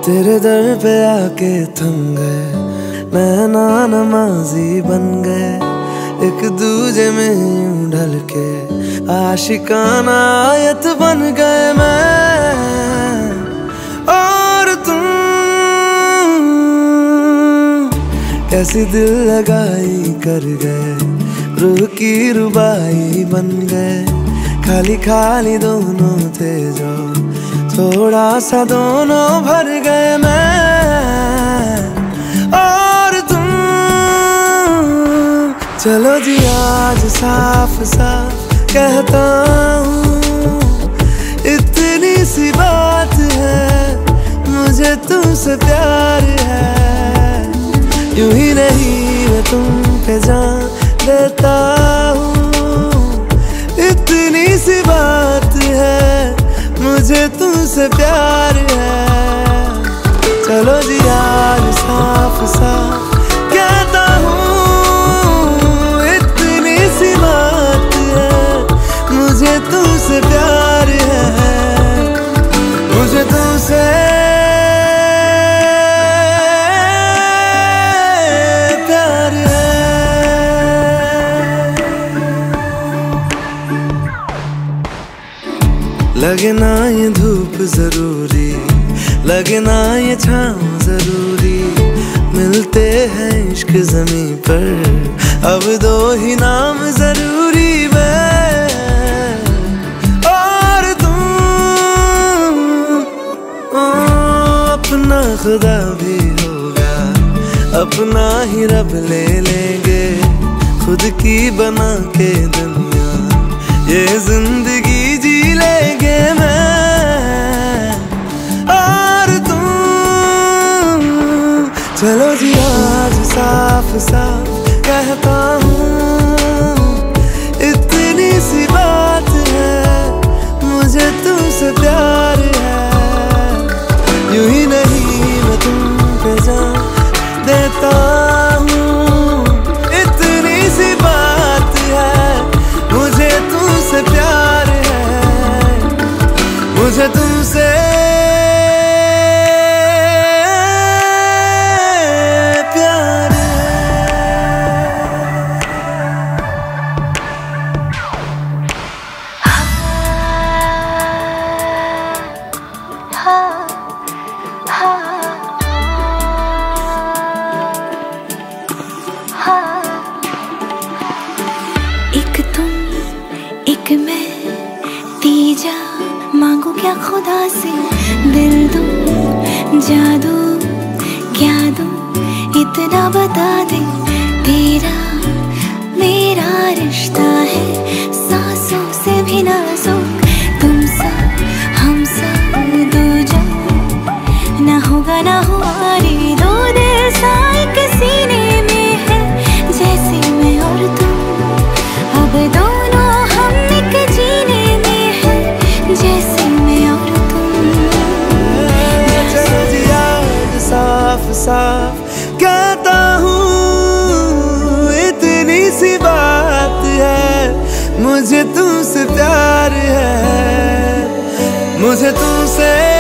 तेरे दर पे आके थम गए, नैना नमाजी बन गए, एक दूजे में यूं ढल के आशिकाना आयत बन गए मैं और तुम। कैसी दिल लगाई कर गए, रूह की रुबाई बन गए, खाली खाली दोनों थे जो थोड़ा सा दोनों भर गए मैं और तुम। चलो जी आज साफ साफ कहता हूँ, इतनी सी बात है, मुझे तुमसे प्यार है। यूं ही नहीं मैं तुम पे जान देता हूँ, इतनी सी बात है, मुझे तुमसे प्यार है। चलो जी आज साफ साफ कहता हूँ, इतनी सी बात है, मुझे तुमसे प्यार है, मुझे तुमसे प्यार है। लगे ना ये धूप जरूरी, लगे ना ये छाँव जरूरी, मिलते हैं इश्क ज़मीं पर अब दो ही नाम जरूरी, मैं और तुम। अपना खुदा भी होगा, अपना ही रब ले लेंगे, खुद की बना के दुनिया ये जिंदगी जी लेंगे मैं और तुम। चलो जी आज साफ साफ कहता हूँ, इतनी सी बात है, मुझे तुमसे प्यार है। यूं ही नहीं मैं तुम पे जान देता हूँ, इतनी सी बात है, मुझे तुमसे प्यार है, मुझे तुमसे प्यार एक तुम एक मैं, तीजा मांगू क्या खुदा से, दिल दूं जादू क्या दूं, इतना बता दे, तेरा मेरा रिश्ता है सांसों से भी नाजुक, तुम सा हम सा दूजा ना होगा ना हमारे दो दिल सा एक सीने में है, जैसे मैं और तुम अब दोनों हम एक जीने में है, जैसे मैं और तुम। चलो जी आज साफ साफ कहता हूँ, इतनी सी बात है, मुझे तुमसे प्यार है, मुझे तुमसे